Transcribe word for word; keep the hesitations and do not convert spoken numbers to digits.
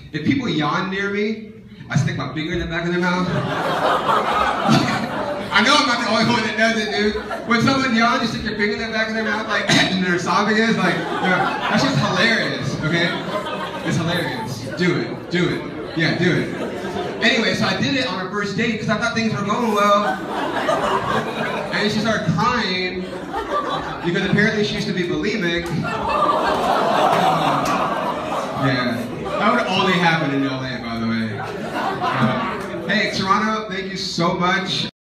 If people yawn near me, I stick my finger in the back of their mouth. I know I'm not the only one that does it, dude. When someone yawns, you stick your finger in the back of their mouth, like, in their esophagus, like, you know, that's just hilarious, okay? It's hilarious. Do it, do it. Yeah, do it. Anyway, so I did it on our first date because I thought things were going well. And she started crying because apparently she used to be bulimic. Yeah, that would only happen in L A, by the way. Uh, hey, Toronto, thank you so much.